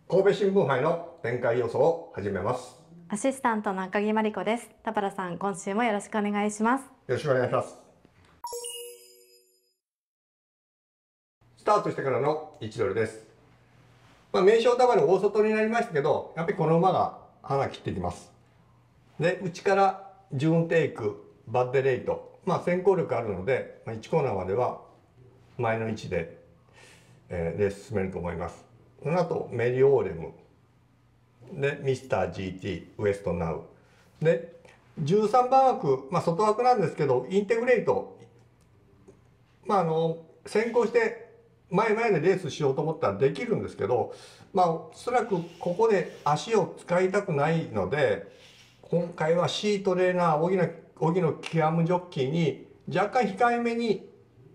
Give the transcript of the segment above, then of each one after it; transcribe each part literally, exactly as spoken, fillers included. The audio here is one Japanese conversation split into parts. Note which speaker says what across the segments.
Speaker 1: 神戸新聞杯の展開予想を始めます。
Speaker 2: アシスタントの赤木真理子です。田原さん、今週もよろしくお願いします。よ
Speaker 1: ろしくお願いします。スタートしてからのいちドルです。まあ、名称ダバル大外になりましたけど、やっぱりこの馬が花切ってきます。で、内からジューンテイク、バッデレイト、まあ先行力あるので、まあ、いちコーナーまでは前の位置で、えー、レース進めると思います。その後メリオーレムでミスター ジーティー ウエストナウでじゅうさんばん枠、まあ、外枠なんですけどインテグレート、まあ、あの先行して前々でレースしようと思ったらできるんですけど、まあ、おそらくここで足を使いたくないので今回は C トレーナー荻野荻野キアムジョッキーに若干控えめに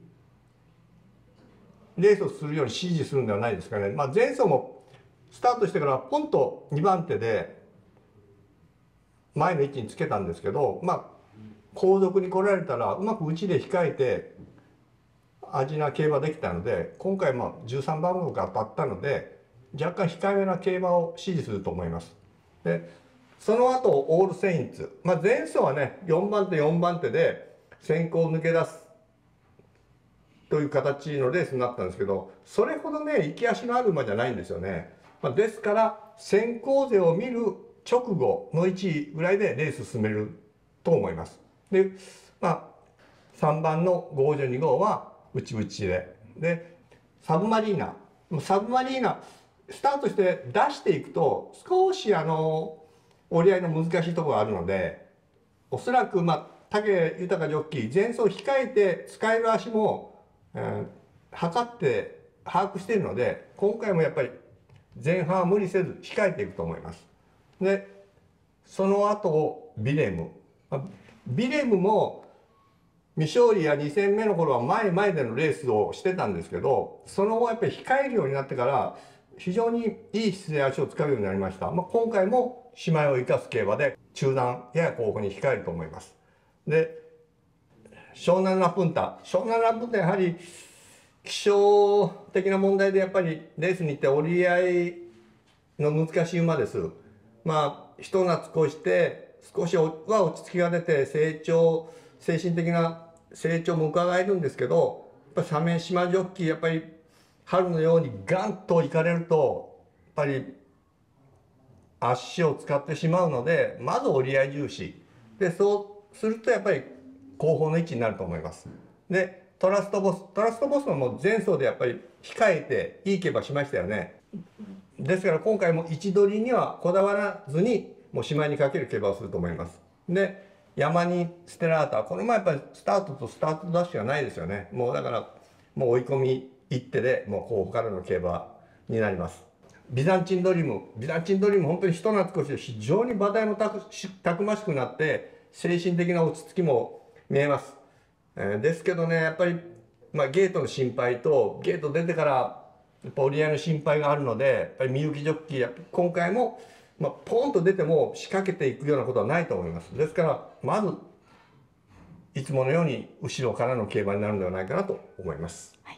Speaker 1: レースをするように指示するんではないですかね。まあ、前走もスタートしてからポンとにばん手で前の位置につけたんですけど、まあ、後続に来られたらうまく内で控えて味な競馬できたので、今回まあじゅうさんばん枠が当たったので若干控えめな競馬を指示すると思います。でその後オールセインツ、まあ、前走はねよんばん手よんばん手で先行を抜け出すという形のレースになったんですけど、それほどね行き足のある馬じゃないんですよね。まあ、ですから先行勢を見る直後の位置ぐらいでレース進めると思います。で、まあ、さんばんのゴージョに号は内々で、でサブマリーナサブマリーナスタートして出していくと少しあの折り合いの難しいところがあるので、おそらくまあ武豊ジョッキー前走控えて使える足もえー、測って把握しているので今回もやっぱり前半は無理せず控えていくと思います。でその後ビレムビレムも未勝利やに戦目の頃は前前でのレースをしてたんですけど、その後やっぱり控えるようになってから非常にいい姿勢で足を使うようになりました。まあ、今回も姉妹を生かす競馬で中段やや後方に控えると思います。で湘南ラプンタ湘南ラプンタやはり気象的な問題でやっぱりレースに行って折り合いの難しい馬です。まあひと夏越して少しは落ち着きが出て成長精神的な成長も伺えるんですけど、やっぱ鮫島ジョッキーやっぱり春のようにガンと行かれるとやっぱり足を使ってしまうので、まず折り合い重視で、そうするとやっぱり後方の位置になると思います。でトラストボストラストボスももう前走でやっぱり控えていい競馬しましたよね。ですから今回も位置取りにはこだわらずにもうしまいにかける競馬をすると思います。で山にステラータこれもやっぱりスタートとスタートダッシュがないですよね。もうだからもう追い込み一手でもう後方からの競馬になります。ビザンチンドリームビザンチンドリーム本当にひと夏越して非常に馬体もたくたくましくなって精神的な落ち着きも見えます。えー、ですけどねやっぱり、まあ、ゲートの心配とゲート出てからやっぱ折り合いの心配があるのでやっぱりみゆきジョッキーや今回も、まあ、ポンと出ても仕掛けていくようなことはないと思います。ですからまずいつものように後ろからの競馬になるのではないかなと思います。はい、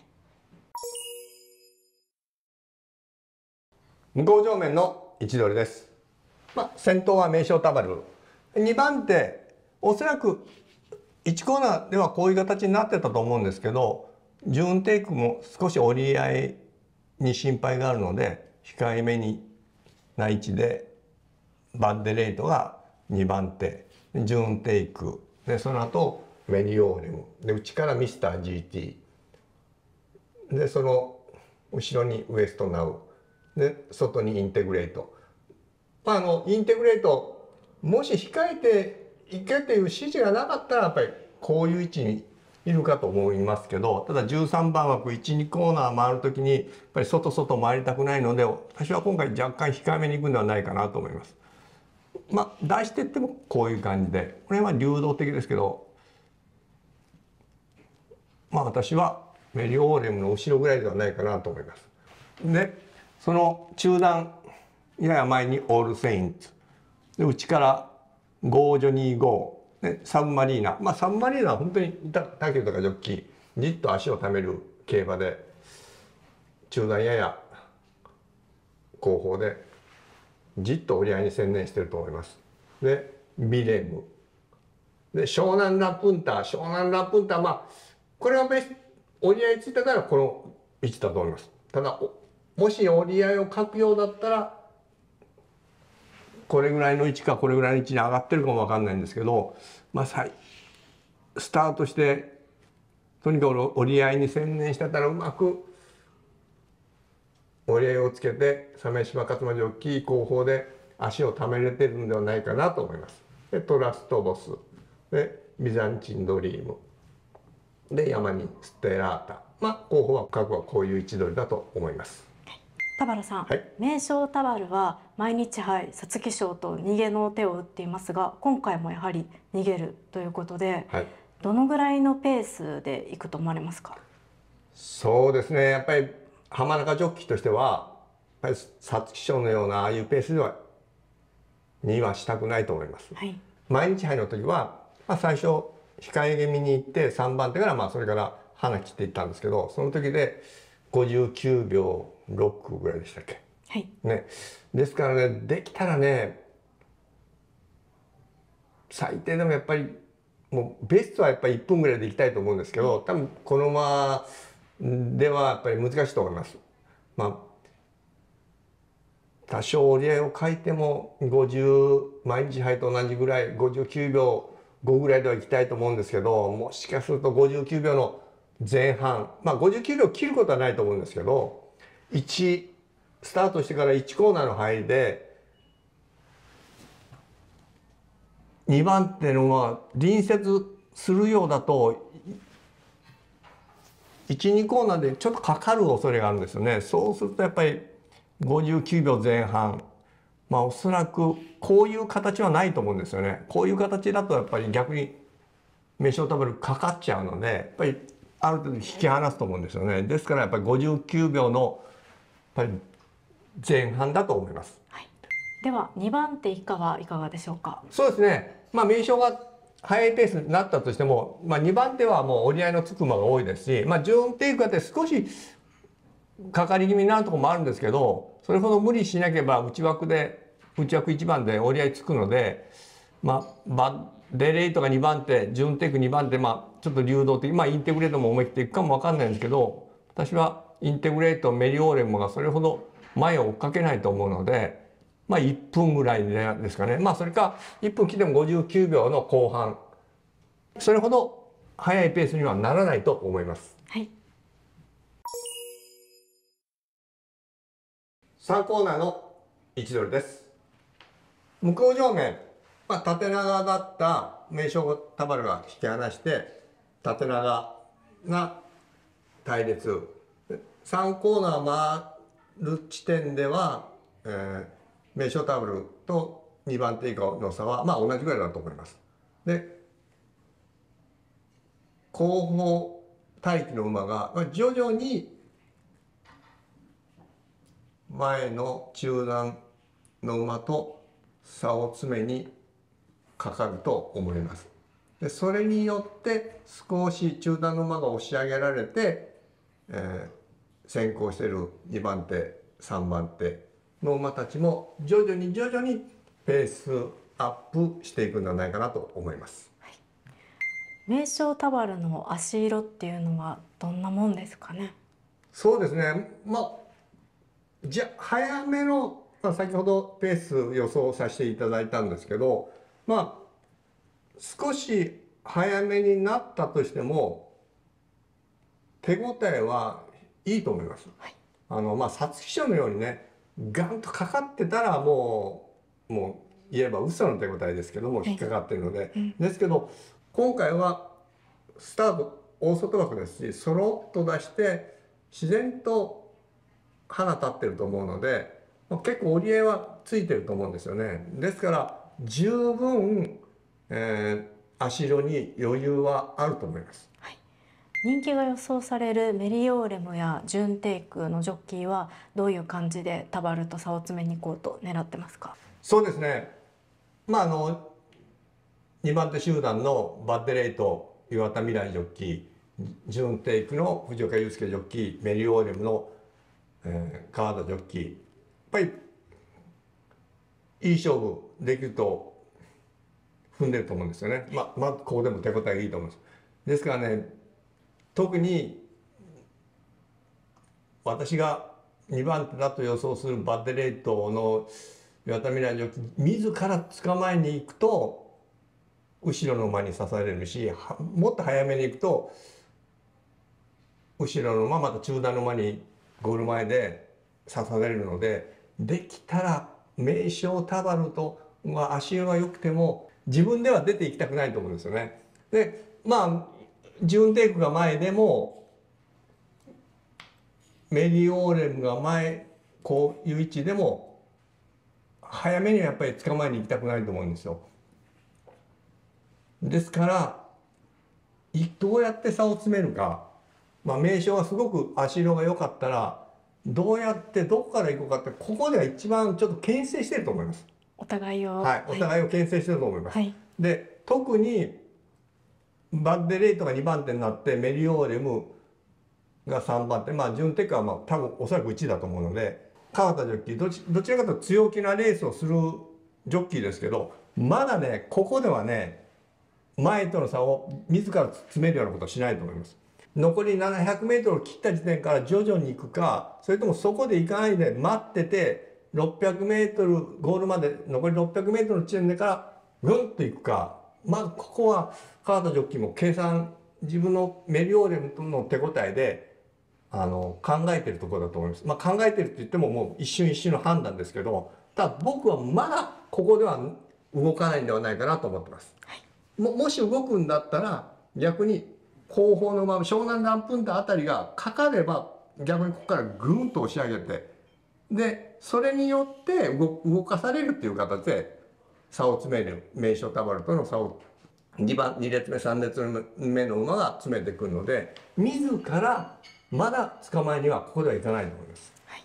Speaker 1: 向こう上面の位置取りです。まあ、先頭は名将タバルにばん手おそらくいちコーナーではこういう形になってたと思うんですけど、ジューンテイクも少し折り合いに心配があるので控えめにな位置でバッデレイトがにばん手ジューンテイクでその後メリオーレムで内からミスター ジーティー でその後ろにウエストナウで外にインテグレート、まあ、あのインテグレートもし控えていけという指示がなかったらやっぱりこういう位置にいるかと思いますけど、ただじゅうさんばん枠いちにコーナー回る時にやっぱり外外回りたくないので私は今回若干控えめに行くんではないかなと思います。まあ出していってもこういう感じでこれは流動的ですけど、まあ私はメリオーレムの後ろぐらいではないかなと思います。でその中段やや前にオールセインツで内からゴージョニーゴーでサブマリーナ、まあサブマリーナは本当に竹豊ジョッキーじっと足をためる競馬で中段やや後方でじっと折り合いに専念してると思います。でビレムで湘南ラプンター湘南ラプンター、まあこれはベス折り合いついてたらこの位置だと思います。ただもし折り合いを書くようだったらこれぐらいの位置かこれぐらいの位置に上がってるかもわかんないんですけど、まあスタートしてとにかく折り合いに専念してたらうまく折り合いをつけて鮫島勝間ジョッキー後方で足をためれてるんではないかなと思います。でトラストボスでビザンチンドリームで山にステラータ、まあ後方は各はこういう位置取りだと思います。
Speaker 2: 田原さん、
Speaker 1: はい、
Speaker 2: 名将田原は毎日杯皐月賞と逃げの手を打っていますが、今回もやはり逃げるということで、
Speaker 1: はい、
Speaker 2: どのぐらいのペースでいくと思われますか？
Speaker 1: そうですね、やっぱり浜中ジョッキーとしてはやっぱり皐月賞のようなああいうペースではにはしたくないと思います。はい、毎日杯の時は、まあ、最初控え気味に行ってさんばん手からまあそれから花切っていったんですけど、その時でごじゅうきゅうびょうろくぐらいでしたっけ、はいね、ですからね、できたらね最低でもやっぱりもうベストはやっぱりいっぷんぐらいでいきたいと思うんですけど、多分このままではやっぱり難しいと思います。まあ多少折り合いを書いてもごじゅう毎日杯と同じぐらいごじゅうきゅうびょうごぐらいではいきたいと思うんですけど、もしかするとごじゅうきゅうびょうの前半、まあごじゅうきゅうびょう切ることはないと思うんですけど、いちスタートしてからいちコーナーの入りでにばん手の馬隣接するようだといち、にコーナーでちょっとかかる恐れがあるんですよね。そうするとやっぱりごじゅうきゅうびょうぜん半、まあおそらくこういう形はないと思うんですよね。こういう形だとやっぱり逆に名将タブルかかっちゃうので、やっぱりある程度引き離すと思うんですよね。ですからやっぱりごじゅうきゅうびょうのやっぱり前半だと思います。
Speaker 2: はい、ではにばん手以下はいかがでしょうか？
Speaker 1: そうですね。まあ名将が速いペースになったとしても、まあ、にばん手はもう折り合いのつく馬が多いですし、まあ、順テイクだって少しかかり気味になるところもあるんですけど、それほど無理しなければ内枠で内枠いちばんで折り合いつくので、まあ、バデレイとかにばん手順テイクにばん手、まあ、ちょっと流動的、まあ、インテグレートも思い切っていくかも分かんないんですけど、私はインテグレートメリオーレモがそれほど前を追っかけないと思うので。まあいっぷんぐらいですかね。まあそれかいっぷん切ってもごじゅうきゅうびょうの後半、それほど速いペースにはならないと思います。はい。さんコーナーの位置取りです。向こう上面、まあ、縦長だった名将タバルが引き離して縦長が隊列、さんコーナー回る地点では、えー名将タブルとにばん手以下の差はまあ同じぐらいだと思います。で後方待機の馬が徐々に前の中段の馬と差を詰めにかかると思います。でそれによって少し中段の馬が押し上げられて、えー、先行しているにばん手さんばん手の馬たちも徐々に徐々にペースアップしていくんではないかなと思います。
Speaker 2: はい、名将タバルの足色っていうのはどんなもんですかね？
Speaker 1: そうですね。まあじゃ早めの、まあ、先ほどペース予想させていただいたんですけど、まあ少し早めになったとしても手応えはいいと思います。はい、あのまあ皐月賞のようにね。ガンとかかってたらもうもう言えば嘘の手応えですけども引っかかってるので、はいうん、ですけど今回はスタート大外枠ですしそろっと出して自然と花立ってると思うので結構折り合いはついてると思うんですよね。ですから十分、えー、足色に余裕はあると思います。
Speaker 2: はい、人気が予想されるメリオーレムやジュンテイクのジョッキーはどういう感じでタバルと差を詰めに行こうと狙ってますか？
Speaker 1: そうですね。まああのにばん手集団のバッデレイと岩田未来ジョッキー、ジュンテイクの藤岡祐介ジョッキー、メリオーレムの、えー、川田ジョッキー、やっぱりいい勝負できると踏んでると思うんですよね。まあ、まあ、ここでも手応えがいいと思うんです。ですからね、特に私がにばん手だと予想するバッテレートの岩田未来ジョッキー、自ら捕まえに行くと後ろの馬に刺されるし、もっと早めに行くと後ろの馬また中段の馬にゴール前で刺されるので、できたら名将タバルトは足が良くても自分では出ていきたくないと思うんですよね。でまあジューンテイクが前でもメリオーレムが前こういう位置でも早めにはやっぱり捕まえに行きたくないと思うんですよ。ですからどうやって差を詰めるか、まあ、名将はすごく足色が良かったらどうやってどこから行こうかって、ここでは一番ちょっと牽制してると思います。
Speaker 2: お互いを、
Speaker 1: はい、お互いを牽制してると思います。
Speaker 2: はい、
Speaker 1: で特にバッデレイトがにばん手になってメリオーレムがさんばん手、まあジュンテックはまあ多分おそらくいちいだと思うので、川田ジョッキーどちどちらかというと強気なレースをするジョッキーですけど、まだねここではね前との差を自ら詰めるようなことはしないと思います。残りななひゃくメートルを切った時点から徐々に行くか、それともそこで行かないで待っててろっぴゃくメートルゴールまで残りろっぴゃくメートルの地点でからぐんと行くか、まあここは川田ジョッキーも計算、自分のメリオーレムとの手応えであの考えてるところだと思います。まあ、考えてるって言ってももう一瞬一瞬の判断ですけど、ただ僕はまだここでは動かないんではないかなと思ってます。はい、も, もし動くんだったら逆に後方のまま湘南ランプンタあたりがかかれば逆にここからぐんと押し上げて、でそれによって動動かされるっていう形で差を詰める、名将タバルとの差をにばんに列目さん列目の馬が詰めてくるので、自らまだ捕まえにはここではいかないと思います。はい、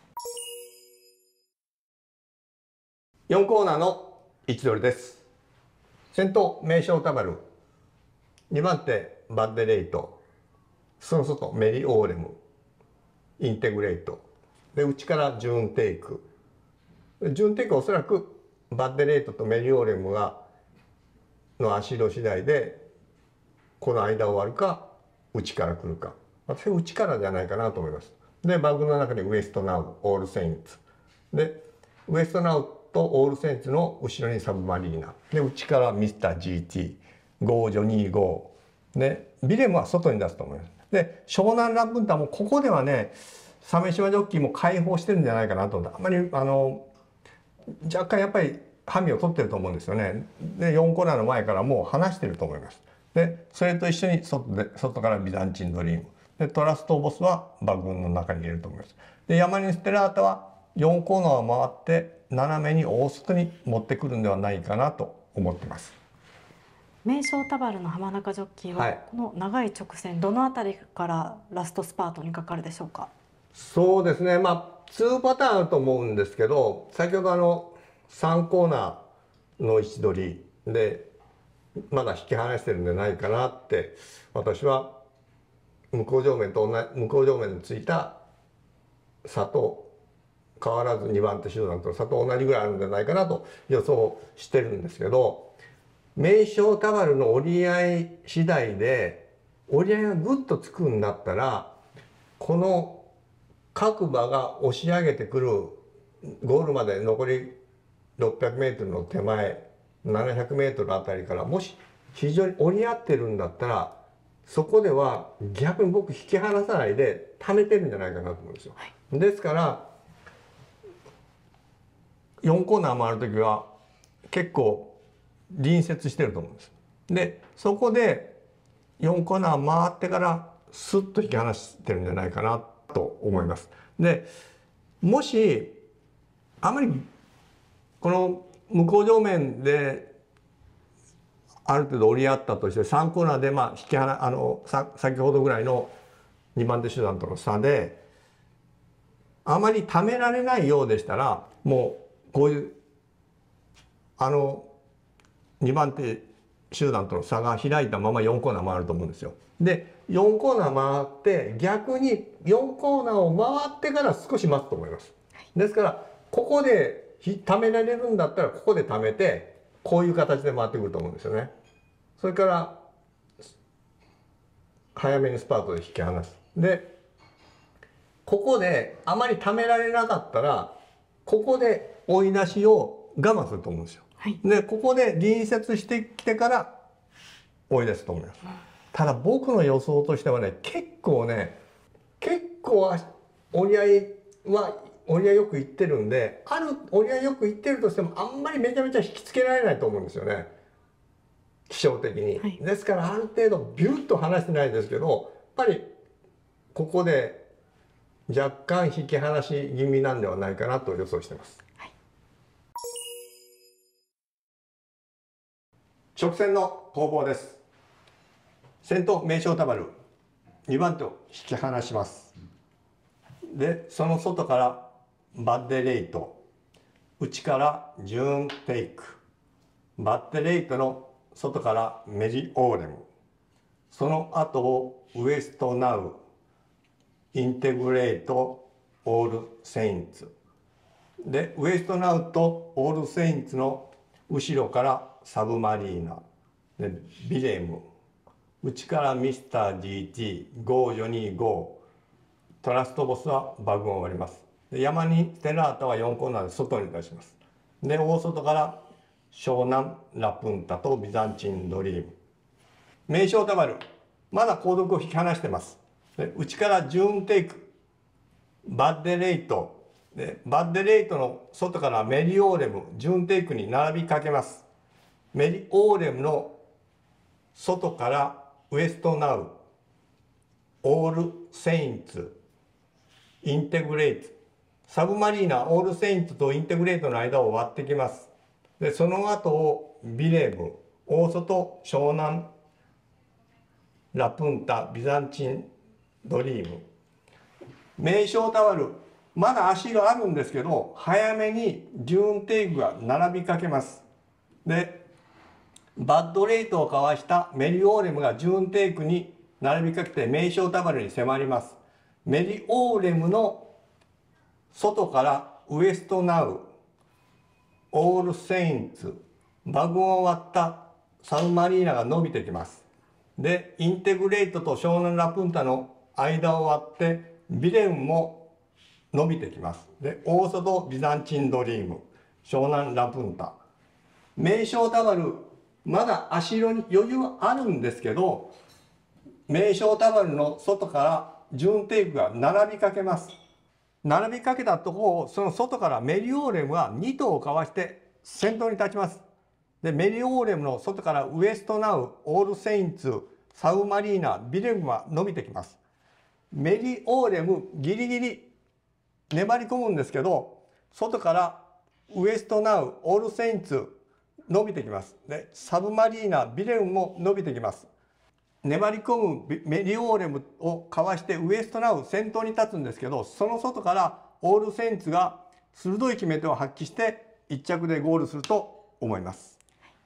Speaker 1: よんコーナーの位置取りです。先頭名将タバル、にばん手バッデレイト、その外メリオーレム、インテグレートで、内からジューンテイク。ジューンテイクはおそらくバッデレイトとメリオーレムがの足色次第でこの間を割るか内から来るか、私は内からじゃないかなと思います。でバグの中にウエストナウ、オールセインツで、ウエストナウとオールセインツの後ろにサブマリーナで、内からミスター ジーティー、ゴージョニーゴーで、ビレムは外に出すと思います。で湘南ランプンターもここではね鮫島ジョッキーも解放してるんじゃないかなと思って、あんまりあの若干やっぱりハミを取ってると思うんですよね。でよんコーナーの前からもう離してると思います。でそれと一緒に外で外からビザンチンドリームで、トラストボスは馬群の中に入れると思います。でヤマニンステラータはよんコーナーを回って斜めに大外に持ってくるんではないかなと思ってます。
Speaker 2: 名将タバルの浜中ジョッキーは、はい、この長い直線どのあたりからラストスパートにかかるでしょうか。
Speaker 1: そうですね、まあにパターンあると思うんですけど、先ほどあのさんコーナーの位置取りでまだ引き離してるんじゃないかなって私は向こう上面と同じ向こう上面についた差と変わらずにばん手集団との差と同じぐらいあるんじゃないかなと予想してるんですけど、名将タバルの折り合い次第で折り合いがぐっとつくんだったら、この各馬が押し上げてくるゴールまで残りろっぴゃくメートルの手前ななひゃくメートルあたりからもし非常に折り合ってるんだったら、そこでは逆に僕引き離さないで溜めてるんじゃないかなと思うんですよ。はい、ですからよんコーナー回る時は結構隣接してると思うんです。でそこでよんコーナー回ってからスッと引き離してるんじゃないかなと思います。でもしあまりこの向こう上面である程度折り合ったとしてさんコーナーでまあ引き離あのさ先ほどぐらいのにばん手集団との差であまりためられないようでしたら、もうこういうあのにばん手集団との差が開いたままよんコーナー回ると思うんですよ。でよんコーナー回って逆によんコーナーを回ってから少し待つと思います。ですからここでひ貯められるんだったらここで貯めてこういう形で回ってくると思うんですよね。それから早めにスパートで引き離す。でここであまり貯められなかったらここで追い出しを我慢すると思うんですよ。
Speaker 2: はい、
Speaker 1: でここで隣接してきてから追い出すと思います。ただ僕の予想としてはね、結構ね結構折り合いは折り合いよくいってるんで、ある折り合いよくいってるとしてもあんまりめちゃめちゃ引きつけられないと思うんですよね、気象的に。
Speaker 2: はい、
Speaker 1: ですからある程度ビュッと離してないですけど、やっぱりここで若干引き離し気味なんではないかなと予想してます。
Speaker 2: はい、
Speaker 1: 直線の攻防です。先頭名将タバルにばん手を引き離します。でその外からバッデレイト、内からジューンテイク、バッデレイトの外からメリオーレム、その後をウエストナウ、インテグレート、オールセインツで、ウエストナウとオールセインツの後ろからサブマリーナでビレム、内からミスター ジーティー、ゴーよんにご、トラストボスはバグを割ります。で山にステラータはよんコーナーで外に出します。で大外から湘南ラプンタとビザンチンドリーム、名将タバルまだ後続を引き離してます。で内からジューンテイク、バッデレイトでバッデレイトの外からメリオーレム、ジューンテイクに並びかけます。メリオーレムの外からウエストナウ、オールセインツ、インテグレート、サブマリーナ、オールセインツとインテグレートの間を割ってきます。でその後をビレム、大外湘南ラプンタ、ビザンチンドリーム、名将タワルまだ足があるんですけど早めにジューンテイクが並びかけます。でバッドレイトをかわしたメリオーレムがジューンテイクに並びかけて名将タバルに迫ります。メリオーレムの外からウエストナウ、オールセインツ、バグを割ったサウマリーナが伸びてきます。でインテグレートと湘南ラプンタの間を割ってビレンも伸びてきます。で大外ビザンチンドリーム、湘南ラプンタ、名将タバルまだ足色に余裕はあるんですけど、名将タバルの外からジューンテイクが並びかけます。並びかけたところをその外からメリオーレムはに頭をかわして先頭に立ちます。でメリオーレムの外からウエストナウ、オールセインツ、サウマリーナ、ビレムは伸びてきます。メリオーレムギリギリ粘り込むんですけど、外からウエストナウ、オールセインツ伸びてきます。でサブマリーナ、ビレムも伸びてきます。粘り込むメリオーレムをかわしてウエストナウ先頭に立つんですけど、その外からオールセインツが鋭い決め手を発揮していっ着でゴールすると思います。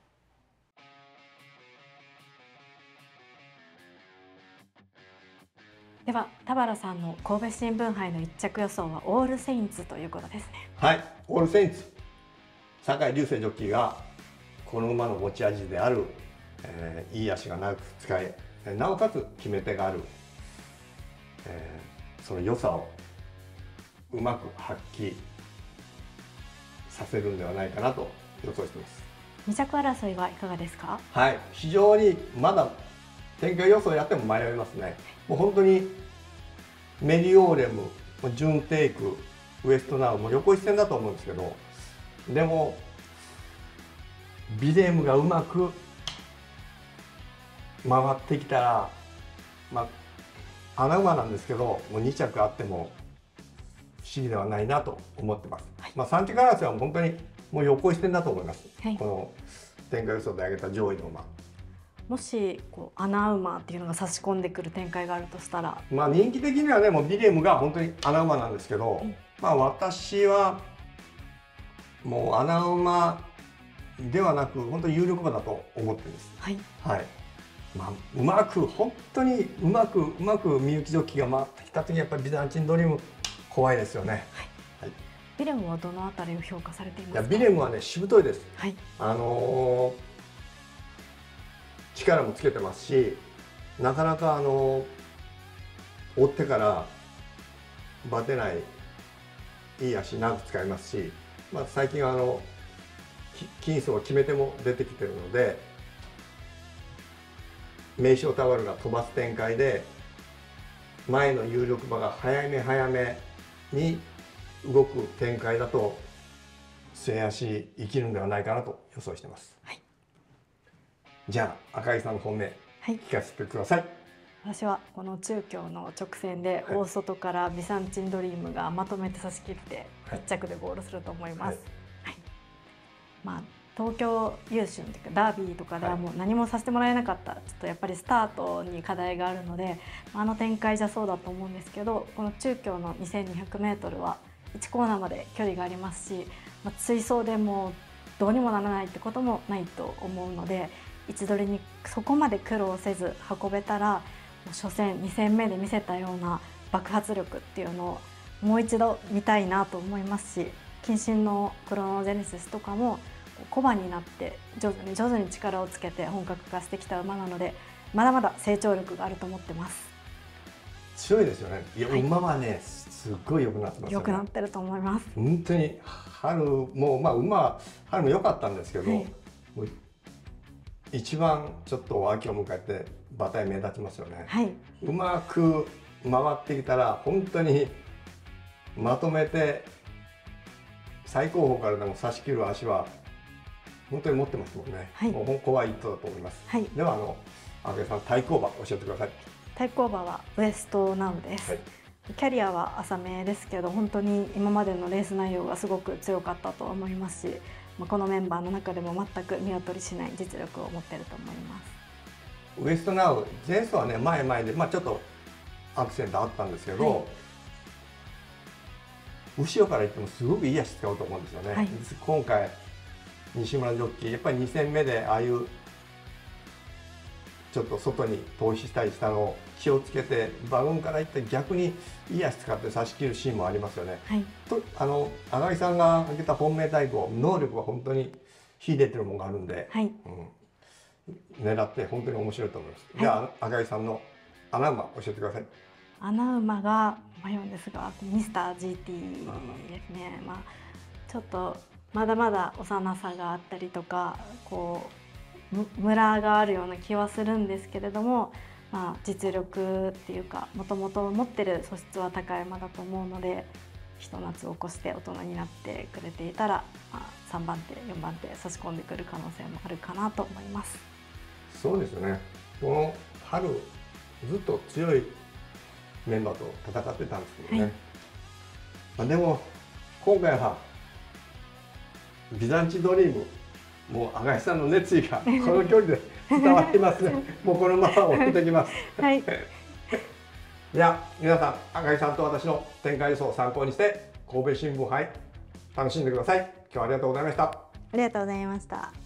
Speaker 2: では田原さんの神戸新聞杯のいっ着予想はオールセインツということですね。
Speaker 1: はい、オールセインツ、酒井隆成ジョッキーがこの馬の持ち味である、えー、いい足が長く使え、なおかつ決め手がある、えー、その良さをうまく発揮させるんではないかなと予想しています。
Speaker 2: に着争いはいかがですか？
Speaker 1: はい、非常にまだ展開予想やっても迷いますね。もう本当にメリオーレム、ジューンテイク、ウエストナウも横一線だと思うんですけど、でもビレムがうまく回ってきたら、まあ穴馬なんですけど、もうに着あっても不思議ではないなと思ってます。はい、まあさん着争いは本当にもう横一線だと思います。はい、この展開予想で挙げた上位の馬。
Speaker 2: もしこう穴馬っていうのが差し込んでくる展開があるとしたら、
Speaker 1: まあ人気的にはね、もうビレムが本当に穴馬なんですけど、うん、まあ私はもう穴馬ではなく本当に有力馬だと思ってるんです。はい、はい、まあ、うまく本当にうまくうまくみゆきジョッキーが回ってきた時にやっぱりビザンチンドリーム怖いですよね。はい、はい、
Speaker 2: ビレムはどのあたりを評価されていますか？
Speaker 1: いやビレムはねしぶといです。
Speaker 2: はい、
Speaker 1: あのー力もつけてますし、なかなかあのー追ってからバテないいい足長く使いますし、まあ、最近はあの金層決め手も出てきてるので、名将タワルが飛ばす展開で前の有力馬が早め早めに動く展開だと末足生きるんではないかなと予想してます。
Speaker 2: はい、
Speaker 1: じゃあ赤井さんの本命、
Speaker 2: はい、
Speaker 1: 聞かせてください。
Speaker 2: 私はこの中京の直線で大外からビサンチンドリームがまとめて差し切っていっ着でゴールすると思います。はいはい、まあ東京優駿というかダービーとかではもう何もさせてもらえなかった、ちょっとやっぱりスタートに課題があるので、あの展開じゃそうだと思うんですけど、この中京の にせんにひゃくメートル はいちコーナーまで距離がありますし、まあ、追走でもうどうにもならないってこともないと思うので、位置取りにそこまで苦労せず運べたら、初戦に戦目で見せたような爆発力っていうのをもう一度見たいなと思いますし、近親のクロノジェネシスとかも小馬になって徐々に徐々に力をつけて本格化してきた馬なので、まだまだ成長力があると思ってます。
Speaker 1: 強いですよね。いや、
Speaker 2: はい、
Speaker 1: 馬はねすっごい良くなってますよね。
Speaker 2: 良くなってると思います。
Speaker 1: 本当に春もまあ馬春も良かったんですけど、はい、もう一番ちょっと秋を迎えて馬体目立ちますよね。はい、うまく回ってきたら本当にまとめて最高峰からでも差し切る足は本当に持ってますもんね。はい、もう怖い一頭だと思います。はい、ではあの赤井さん、対抗馬教えてください。対
Speaker 2: 抗馬はウエストナウです。はい、キャリアは浅めですけど、本当に今までのレース内容がすごく強かったと思いますし、このメンバーの中でも全く見劣りしない実力を持っていると思います。
Speaker 1: ウエストナウ前走はね前々で、まあ、ちょっとアクセントあったんですけど、はい、後ろからいってもすごくいい足使うと思うんですよね。はい、今回西村ジョッキーやっぱりに戦目でああいうちょっと外に投資したりしたのを気をつけて馬群からいって逆にいい足使って差し切るシーンもありますよね。はい、とあの赤井さんが挙げた本命対抗能力は本当に秀でてるものがあるんで、はい、うん、狙って本当に面白いと思います。はい、じゃあ赤井さんの穴馬教えてください。
Speaker 2: 穴馬が迷うんですがミスター ジーティー ですね。まあ、ちょっとまだまだ幼さがあったりとかこうムラがあるような気はするんですけれども、まあ、実力っていうかもともと持ってる素質は高い馬だと思うので、ひと夏を越して大人になってくれていたら、まあ、さんばん手よんばん手差し込んでくる可能性もあるかなと思います。
Speaker 1: そうですよね。この春ずっと強いメンバーと戦ってたんですけどね、はい、まあでも今回はビザンチドリームもう赤井さんの熱意がこの距離で伝わってますね。もうこのまま追ってきます。はい。いや皆さん赤井さんと私の展開予想を参考にして神戸新聞杯楽しんでください。今日はありがとうございました。あ
Speaker 2: りがとうございました。